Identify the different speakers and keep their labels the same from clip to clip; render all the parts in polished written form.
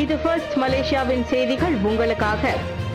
Speaker 1: இது ஃபர்ஸ்ட் மலேசியாவின் செய்திகள் உங்களுக்காக.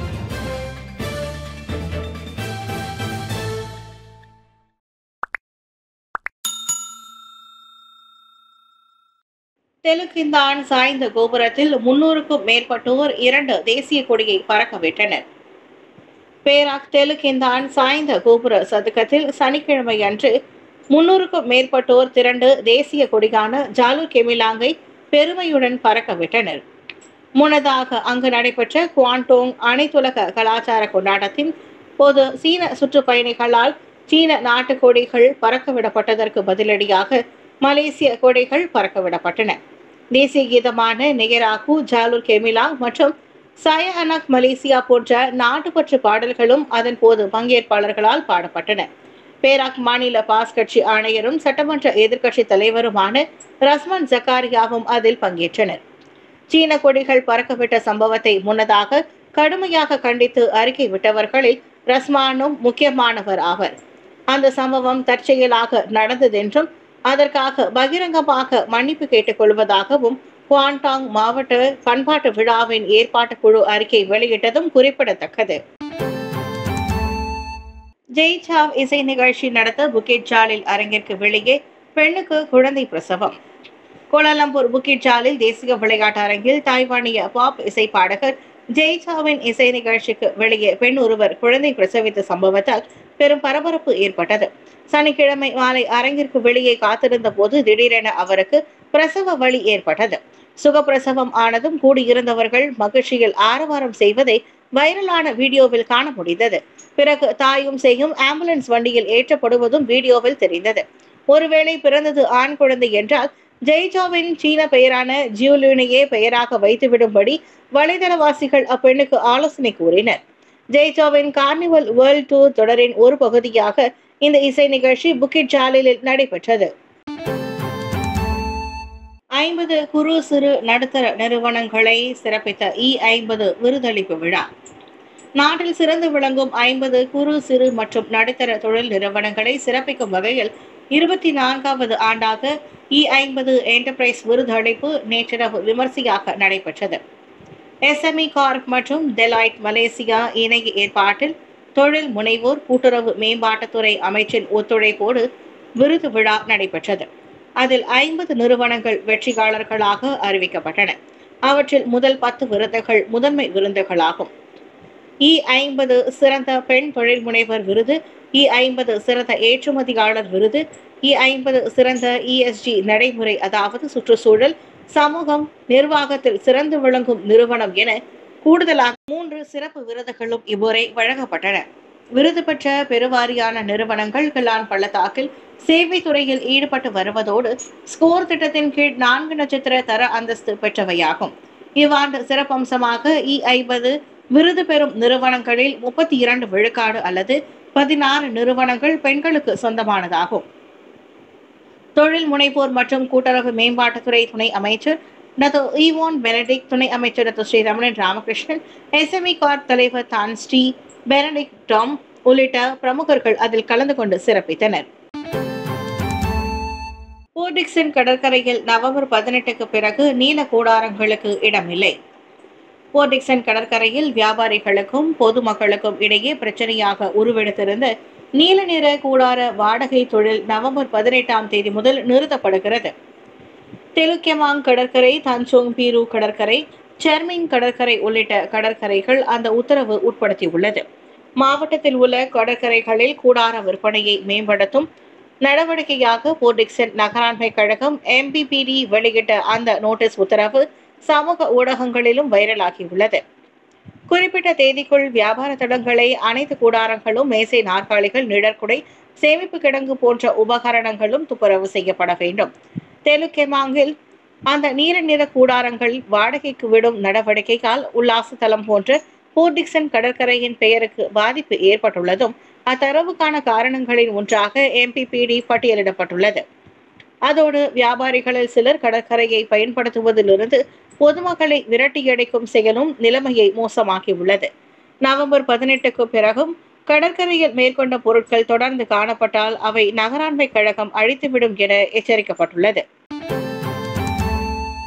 Speaker 2: தெலுக்கிந்தான் சாய்ந்த கோபுரத்தில் 300க்கும் மேற்பட்டோர் 2 தேசிய கொடியை பறக்கவிட்டனர். பேராக் தெலுக்கிந்தான் சாய்ந்த கோபுர சதுக்கத்தில் சனிக்கிழமை அன்று 300க்கும் மேற்பட்டோர் திரண்டு தேசிய கொடியான ஜாலூர் கெமிலாங்கை பெருமையுடன் பறக்கவிட்டனர். முன்னதாக அங்கு நடைபெற்ற குவாண்டோங் அனைத்துலக கலாச்சார கொண்டாட்டத்தின் போது சீன சுற்றுப்பயணிகளால் சீன நாட்டு கொடிகள் பறக்கவிடப்பட்டதற்கு பதிலடியாக மலேசிய கொடிகள் பறக்கவிடப்பட்டன. தேசிய கீதமான நெகராகு, ஜாலூர் கெமிலாங் மற்றும் சய அனக் மலேசியா போன்ற நாட்டுப்பற்று பாடல்களும் அதன் போது பங்கேற்பாளர்களால் பாடப்பட்டன. பேராக் மாநில பாஸ் கட்சி ஆணையரும் சட்டமன்ற எதிர்க்கட்சி தலைவருமான ரஸ்மான் ஜக்காரியாவும் அதில் பங்கேற்றனர். சீன கொடிகள் பறக்கவிட்ட சம்பவத்தை முன்னதாக கடுமையாக கண்டித்து அறிக்கை விட்டவர்களில் ரஸ்மானும் முக்கியமானவர் ஆவர். அந்த சம்பவம் தற்செயலாக நடந்ததென்றும் அதற்காக பகிரங்கமாக மன்னிப்பு கேட்டுக் கொள்வதாகவும் குவாண்டாங் மாவட்ட பண்பாட்டு விழாவின் ஏற்பாட்டு குழு அறிக்கை வெளியிட்டதும் குறிப்பிடத்தக்கது. ஜெய்சாவ் இசை நிகழ்ச்சி நடத்த புக்கிட் ஜாலில் அரங்கிற்கு வெளியே பெண்ணுக்கு குழந்தை பிரசவம். கோலாலம்பூர் புக்கிட் ஜாலில் தேசிய விளையாட்டு அரங்கில் தாய்வானிய பாப் இசை பாடகர் ஜெய்சாவின் இசை நிகழ்ச்சிக்கு வெளியே பெண் ஒருவர் குழந்தை பிரசவித்த சம்பவத்தால் பெரும் பரபரப்பு ஏற்பட்டது. சனிக்கிழமை மாலை அரங்கிற்கு வெளியே காத்திருந்த போது திடீரென அவருக்கு பிரசவ வலி ஏற்பட்டது. சுகப்பிரசவம் ஆனதும் கூடியிருந்தவர்கள் மகிழ்ச்சியில் ஆரவாரம் செய்வதை வைரலான வீடியோவில் காண முடிந்தது. பிறகு தாயும் சேயும் ஆம்புலன்ஸ் வண்டியில் ஏற்றப்படுவதும் வீடியோவில் தெரிந்தது. ஒருவேளை பிறந்தது ஆண் குழந்தை என்றால் ஜெய்சாவின் சீன பெயரான ஜியூலினையே பெயராக வைத்துவிடும்படி வலைதளவாசிகள் அப்பெண்ணுக்கு ஆலோசனை கூறினர். ஜெய்சாவின் கார்னிவல் வேர்ல்ட் டூர் தொடரின் ஒரு பகுதியாக இந்த இசை நிகழ்ச்சி புக்கிட் ஜாலிலில் நடைபெற்றது. 50 குறு சிறு நடுத்தர நிறுவனங்களை சிறப்பித்த E50 விருதளிப்பு விழா. நாட்டில் சிறந்து விளங்கும் 50 குறு சிறு மற்றும் நடுத்தர தொழில் நிறுவனங்களை சிறப்பிக்கும் வகையில் 24வது ஆண்டாக E50 என்டர்பிரைஸ் விருதளிப்பு நேற்றிரவு விமர்சையாக நடைபெற்றது. SME கார்ப் மற்றும் டெலாய்ட் மலேசியா இணைய ஏற்பாட்டில் தொழில் முனைவோர் கூட்டுறவு மேம்பாட்டுத்துறை அமைச்சின் ஒத்துழைப்போடு விருது விழா நடைபெற்றது. அதில் 50 நிறுவனங்கள் வெற்றியாளர்களாக அறிவிக்கப்பட்டன. அவற்றில் முதல் 10 விருதுகள் முதன்மை விருதுகளாகும். E50 சிறந்த பெண் தொழில் முனைவர் விருது, E50 சிறந்த ஏற்றுமதியாளர் விருது, E50 சிறந்த ESG நடைமுறை அதாவது சுற்றுச்சூழல், சமூகம், நிர்வாகத்தில் சிறந்து விளங்கும் நிறுவனம் என கூடுதலாக 3 சிறப்பு விருதுகளும் இம்முறை வழங்கப்பட்டன. விருது பெற்ற பெருவாரியான நிறுவனங்கள் கிளான் பள்ளத்தாக்கில் சேவை துறையில் ஈடுபட்டு வருவதோடு ஸ்கோர் திட்டத்தின் கீழ் 4 நட்சத்திர தர அந்தஸ்து பெற்றவையாகும். இவ்வாண்டு சிறப்பம்சமாக E50 விருது பெறும் நிறுவனங்களில் 32 விழுக்காடு அல்லது 16 நிறுவனங்கள் பெண்களுக்கு சொந்தமானதாகும். தொழில் முனைவோர் மற்றும் கூட்டுறவு மேம்பாட்டுத்துறை துணை அமைச்சர் டாக்டர் ஈவான் பெனடிக், துணை அமைச்சர் doctor Sri Ramanan Ramakrishnan, SME Corp தலைவர் தான் ஸ்ரீ பெனடிக் டாம் உள்ளிட்ட பிரமுகர்கள் அதில் கலந்து கொண்டு சிறப்பித்தனர். போர்டிக்சன் கடற்கரையில் நவம்பர் 18க்கு பிறகு நீல கூடாரங்களுக்கு இடமில்லை. போர்டிக்சன் கடற்கரையில் வியாபாரிகளுக்கும் பொதுமக்களுக்கும் இடையே பிரச்சனையாக உருவெடுத்திருந்த நீல நிற கூடார வாடகை தொழில் நவம்பர் 18ஆம் தேதி முதல் நிறுத்தப்படுகிறது. தெலுக்கெமாங் கடற்கரை, தஞ்சோங் பீரு கடற்கரை, செர்மிங் கடற்கரை உள்ளிட்ட கடற்கரைகள் அந்த உத்தரவு உட்படுத்தியுள்ளது. மாவட்டத்தில் உள்ள கடற்கரைகளில் கூடார விற்பனையை மேம்படுத்தும் நடவடிக்கையாக போர்டிக்சன் நகராண்மை கழகம் MPPD வெளியிட்ட அந்த நோட்டீஸ் உத்தரவு சமூக ஊடகங்களிலும் வைரலாகியுள்ளது. குறிப்பிட்ட தேதிக்குள் வியாபார தடங்களை அனைத்து கூடாரங்களும், மேசை நாற்காலிகள், நிழற்குடை, சேமிப்பு கிடங்கு போன்ற உபகரணங்களும் துப்புரவு செய்யப்பட வேண்டும். தெலுக்கெமாங்கில் அந்த நீல நிற கூடாரங்கள் வாடகைக்கு விடும் நடவடிக்கையால் உல்லாச தலம் போன்ற போர்டிக்சன் கடற்கரையின் பெயருக்கு பாதிப்பு ஏற்பட்டுள்ளதும் அத்தரவுக்கான காரணங்களின் ஒன்றாக MPPD பட்டியலிடப்பட்டுள்ளது. அதோடு வியாபாரிகளில் சிலர் கடற்கரையை பயன்படுத்துவதிலிருந்து பொதுமக்களை விரட்டியடிக்கும் செயலும் நிலைமையை மோசமாக்கியுள்ளது. நவம்பர் 18க்கு பிறகும் கடற்கரையில் மேற்கொண்ட பொருட்கள் தொடர்ந்து காணப்பட்டால் அவை நகராண்மை கழகம் அழித்துவிடும் என எச்சரிக்கப்பட்டுள்ளது.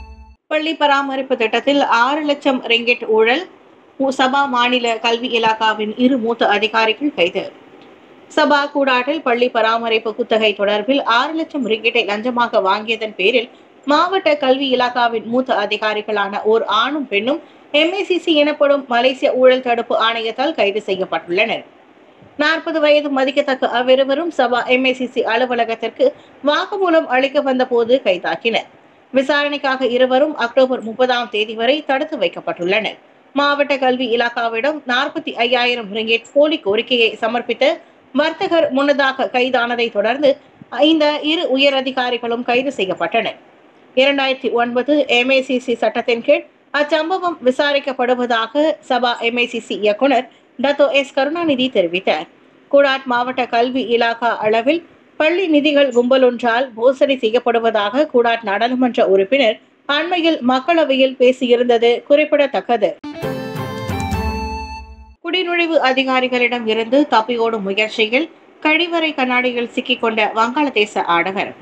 Speaker 2: பள்ளி பராமரிப்பு திட்டத்தில் 6 லட்சம் ரிங்கெட் ஊழல், சபா மாநில கல்வி இலாகாவின் 2 மூத்த அதிகாரிகள் கைது. சபா கூடாட்டில் பள்ளி பராமரிப்பு குத்தகை தொடர்பில் 6 லட்சம் ரிங்கெட்டை லஞ்சமாக வாங்கியதன் பேரில் மாவட்ட கல்வி இலாகாவின் மூத்த அதிகாரிகளான ஓர் ஆணும் பெண்ணும் MACC எனப்படும் மலேசிய ஊழல் தடுப்பு ஆணையத்தால் கைது செய்யப்பட்டுள்ளனர். 40 வயது மதிக்கத்தக்க அவ்விருவரும் சபா MACC அலுவலகத்திற்கு வாக்குமூலம் அளிக்க வந்த போது கைதாக்கினர். விசாரணைக்காக இருவரும் அக்டோபர் 30ஆம் தேதி வரை தடுத்து வைக்கப்பட்டுள்ளனர். மாவட்ட கல்வி இலாகாவிடம் 45,000 ரிங்கெட் போலி கோரிக்கையை சமர்ப்பித்த வர்த்தகர் முன்னதாக கைதானதை தொடர்ந்து இந்த 2 உயர் அதிகாரிகளும் கைது செய்யப்பட்டனர். 2009 MACC சட்டத்தின் கீழ் அச்சம்பவம் விசாரிக்கப்படுவதாக சபா MACC இயக்குனர் டத்தோ எஸ். கருணாநிதி தெரிவித்தார். கூடாட் மாவட்ட கல்வி இலாகா அளவில் பள்ளி நிதிகள் கும்பலொன்றால் மோசடி செய்யப்படுவதாக கூடாட் நாடாளுமன்ற உறுப்பினர் அண்மையில் மக்களவையில் பேசியிருந்தது குறிப்பிடத்தக்கது. குடிநுழைவு அதிகாரிகளிடம் இருந்து தப்பியோடும் முயற்சியில் கழிவறை கண்ணாடியில் சிக்கிக்கொண்ட வங்காளதேச ஆடவர்.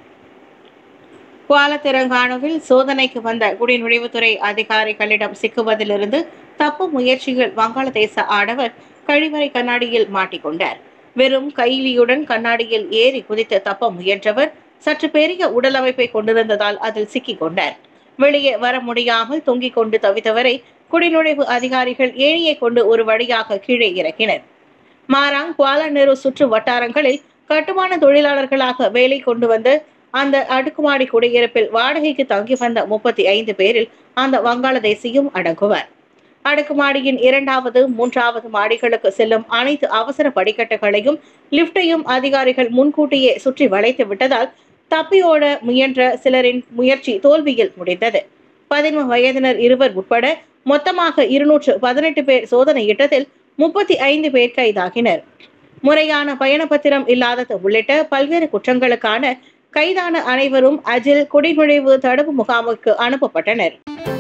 Speaker 2: குவாலத்திரங்கானுவில் சோதனைக்கு வந்த குடிநுழைவுத்துறை அதிகாரிகளிடம் சிக்குவதிலிருந்து தப்பும் முயற்சியில் வங்காளதேச ஆடவர் கழிவறை கண்ணாடியில் மாட்டிக்கொண்டார். வெறும் கைலியுடன் கண்ணாடியில் ஏறி குதித்து தப்ப முயன்றவர் சற்று பெரிய உடல் அமைப்பை கொண்டிருந்ததால் அதில் சிக்கிக் கொண்டார். வெளியே வர முடியாமல் தொங்கிக் கொண்டு தவித்தவரை குடிநுழைவு அதிகாரிகள் ஏணியை கொண்டு ஒரு வழியாக கீழே இறக்கினர். மாராங், குவாலநெரு சுற்று வட்டாரங்களில் கட்டுமான தொழிலாளர்களாக வேலை கொண்டு வந்த அந்த அடுக்குமாடி குடியிருப்பில் வாடகைக்கு தங்கி வந்த 35 பேரில் அந்த வங்காளதேசியும் அடங்குவார். அடுக்குமாடியின் 2வது, 3வது மாடிகளுக்கு செல்லும் அனைத்து அவசர படிக்கட்டுகளையும் லிப்டையும் அதிகாரிகள் முன்கூட்டியே சுற்றி வளைத்து விட்டதால் தப்பியோட முயன்ற சிலரின் முயற்சி தோல்வியில் முடிந்தது. 11 வயதினர் 2 உட்பட மொத்தமாக 218 பேர் சோதனையிட்டதில் 35 பேர் கைதாகினர். முறையான பயணப்பத்திரம் இல்லாதது உள்ளிட்ட பல்வேறு குற்றங்களுக்கான கைதான அனைவரும் அஜில் குடிநுழைவு தடுப்பு முகாமுக்கு அனுப்பப்பட்டனர்.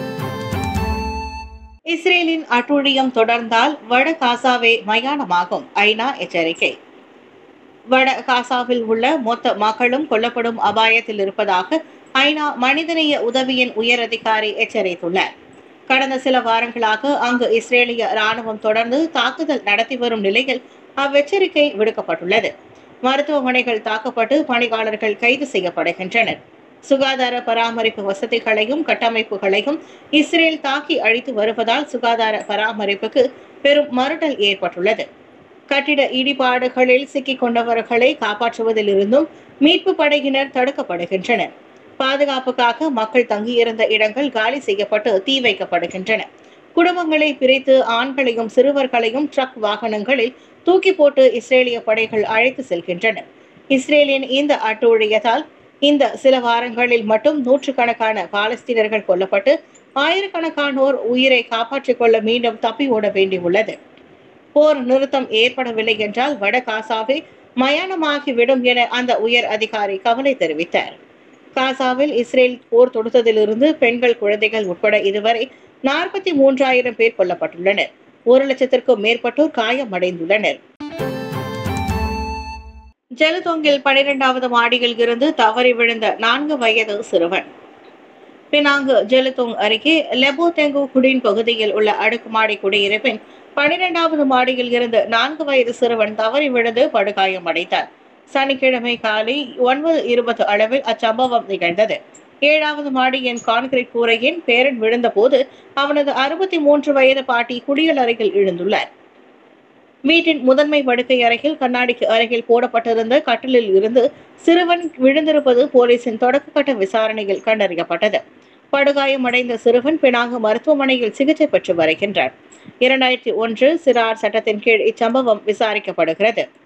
Speaker 2: இஸ்ரேலின் அட்டூழியம் தொடர்ந்தால் வட காசாவே மயானமாகும், ஐநா எச்சரிக்கை. வட காசாவில் உள்ள மொத்த மக்களும் கொல்லப்படும் அபாயத்தில் இருப்பதாக ஐநா மனிதநேய உதவியின் உயர் அதிகாரி எச்சரித்துள்ளார். கடந்த சில வாரங்களாக அங்கு இஸ்ரேலிய ராணுவம் தொடர்ந்து தாக்குதல் நடத்தி வரும் நிலையில் அவ்வெச்சரிக்கை விடுக்கப்பட்டுள்ளது. மருத்துவமனைகள் தாக்கப்பட்டு பணியாளர்கள் கைது செய்யப்படுகின்றனர். சுகாதார பராமரிப்பு வசதிகளையும் கட்டமைப்புகளையும் இஸ்ரேல் தாக்கி அழித்து வருவதால் சுகாதார பராமரிப்புக்கு பெரும் மறுடல் ஏற்பட்டுள்ளது. கட்டிட இடிபாடுகளில் சிக்கிக் கொண்டவர்களை காப்பாற்றுவதிலிருந்தும் மீட்பு படையினர் தடுக்கப்படுகின்றனர். பாதுகாப்புக்காக மக்கள் தங்கியிருந்த இடங்கள் காலி செய்யப்பட்டு தீ வைக்கப்படுகின்றன. குடும்பங்களை பிரித்து ஆண்களையும் சிறுவர்களையும் ட்ரக் வாகனங்களில் தூக்கி போட்டு இஸ்ரேலிய படைகள் அழைத்து செல்கின்றனர். இஸ்ரேலின் இந்த அட்டூழியத்தால் இந்த சில வாரங்களில் மட்டும் நூற்றுக்கணக்கான பாலஸ்தீனர்கள் கொல்லப்பட்டு ஆயிரக்கணக்கானோர் உயிரை காப்பாற்றிக் கொள்ள மீண்டும் தப்பி ஓட வேண்டியுள்ளது. போர் நிறுத்தம் ஏற்படவில்லை என்றால் வட காசாவே மயானமாகிவிடும் என அந்த உயர் அதிகாரி கவலை தெரிவித்தார். காசாவில் இஸ்ரேல் போர் தொடுத்ததிலிருந்து பெண்கள், குழந்தைகள் உட்பட இதுவரை 43,000 பேர் கொல்லப்பட்டுள்ளனர். 1,00,000க்கும் மேற்பட்டோர் காயமடைந்துள்ளனர். ஜெலுத்தோங்கில் 12வது மாடியில் இருந்து தவறி விழுந்த 4 வயது சிறுவன். பினாங்கு ஜெலுத்தோங் அருகே லெபோதெங்கு குடின் பகுதியில் உள்ள அடுக்குமாடி குடியிருப்பின் 12வது மாடியில் இருந்து 4 வயது சிறுவன் தவறி விழுந்து படுகாயமடைந்தார். சனிக்கிழமை காலை 9:20 அளவில் அச்சம்பவம் நிகழ்ந்தது. 7வது மாடியின் கான்கிரீட் கூரையின் பேரன் விழுந்த போது அவனது 63 வயது பாட்டி குளியலறையில் எழுந்துள்ளார். வீட்டின் முதன்மை படுக்கை அறையில் கண்ணாடிக்கு அருகில் போடப்பட்டிருந்த கட்டிலில் இருந்து சிறுவன் விழுந்திருப்பது போலீசின் தொடக்கக்கட்ட விசாரணையில் கண்டறியப்பட்டது. படுகாயமடைந்த சிறுவன் பினாங்கு மருத்துவமனையில் சிகிச்சை பெற்று வருகின்றார். 2001 சிறார் சட்டத்தின் கீழ் இச்சம்பவம் விசாரிக்கப்படுகிறது.